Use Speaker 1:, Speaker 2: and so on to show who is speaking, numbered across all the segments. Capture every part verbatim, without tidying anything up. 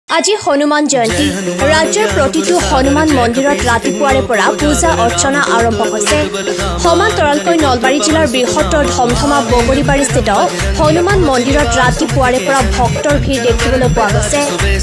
Speaker 1: আজি হনুমান জয়ন্তী ৰাজ্যৰ প্ৰতিটো হনুমান মন্দিৰত ৰাতিপুৱাৰে পৰা পূজা অৰ্চনা আৰম্ভ হৈছে। সমান্তৰালকৈ নলবাৰী জিলাৰ বৃহত্তৰ ধমধমা বগৰীবাৰীস্থিত হনুমান মন্দিৰত ৰাতিপুৱাৰে পৰা ভক্তৰ ভিৰ দেখিবলৈ পোৱা গৈছে।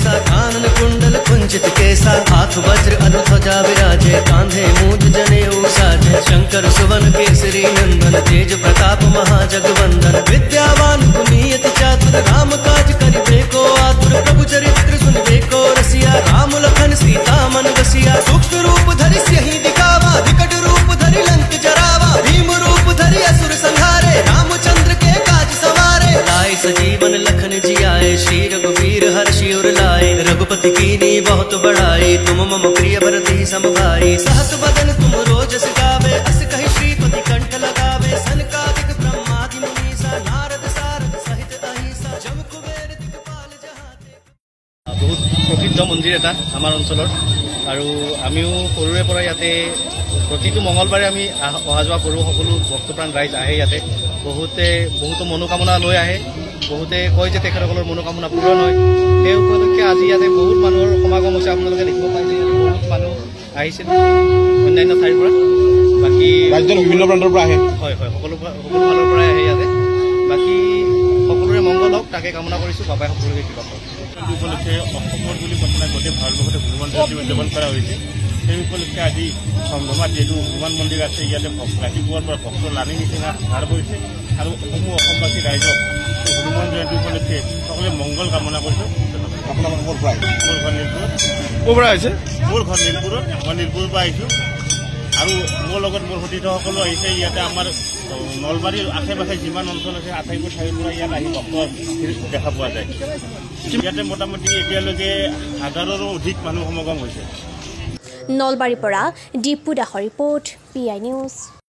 Speaker 2: शंकर सुवन केसरी नंदन तेज प्रताप महाजगवंदन विद्यावान पुनीत चातुर राम काज करिबे को आतुर प्रभु चरित्र सुनबे को रसिया राम लखन सीता मन बसिया सूक्ष्म रूप धरि सिहि दिखावा विकट रूप धरि लंक जरावा भीम रूप धरि असुर संहारे रामचंद्र के काज सवारे लाए सजीवन लखन जियाए श्री रघुवीर हर्षि उर लाए रघुपति कीनी बहुत बड़ाई तुम मम प्रिय भरति सम भाई सहस बदन तुम रोजस गावे अस कहि श्रीपति कंठ लगावे सनकादिक ब्रह्मादि मुनीसा नारद सारद सहित अहिसा जम कुबेर दिक्पाल जहाते।
Speaker 3: बहुत प्रसिद्ध मंदिर এটা আমাৰ অঞ্চলৰ আৰু আমিও সৰুৰে পৰা ইয়াতে প্ৰতিটো মঙ্গলবাৰে আমি অহা যোৱা কৰোঁ। সকলো ভক্তপ্ৰাণ ৰাইজ আহে ইয়াতে। বহুতে বহুতো মনোকামনা লৈ আহে। বহুতে কয় যে তেখেতসকলৰ মনোকামনা পূৰণ হয়। সেই উপলক্ষে আজি ইয়াতে বহুত মানুহৰ সমাগম হৈছে। আপোনালোকে দেখিব পাইছে বহুত মানুহ আহিছিল অন্যান্য ঠাইৰ পৰা। বাকী ৰাজ্যৰ বিভিন্ন প্ৰান্তৰ পৰা আহে। হয় হয় সকলো সকলো ফালৰ পৰাই আহে ইয়াতে। বাকী সকলোৰে মংগল হওক তাকে কামনা কৰিছোঁ। বাবাই সকলোকে কিবা কওক।
Speaker 4: এই উপলক্ষে অসমৰ বুলি কথা নাই, গোটেই ভাৰতবৰ্ষতে হনুমান জয়ন্তী উদযাপন কৰা হৈছে। সেই উপলক্ষে আজি ধমধমাত যিহেতু হনুমান মন্দিৰ আছে, ইয়াতে ৰাতিপুৱাৰ পৰা ভক্তৰ লানি নিচিনা ধাৰ পৰিছে আৰু সমূহ অসমবাসী ৰাইজক হনুমান জয়ন্তী উপলক্ষে সকলোৱে মংগল কামনা কৰিছোঁ। আপোনালোকৰ মোৰ পৰা মোৰ ঘৰ নীলপুৰত। ক'ৰ পৰা আহিছে? মোৰ ঘৰ নীলপুৰত। মই নীলপুৰৰ পৰা আহিছোঁ আৰু মোৰ লগত মোৰ সতীৰ্থসকলো আহিছে। ইয়াতে আমাৰ নলবাৰীৰ আশে পাশে যিমান অঞ্চল আছে আটাইবোৰ ঠাইৰ পৰা ইয়াত আহি ভক্তৰ দেখা পোৱা যায়। ইয়াতে মোটামুটি এতিয়ালৈকে হাজাৰৰো অধিক মানুহ সমাগম হৈছে।
Speaker 1: নলবাৰীৰ পৰা দীপু দাসৰ ৰিপৰ্ট, পি আই নিউজ।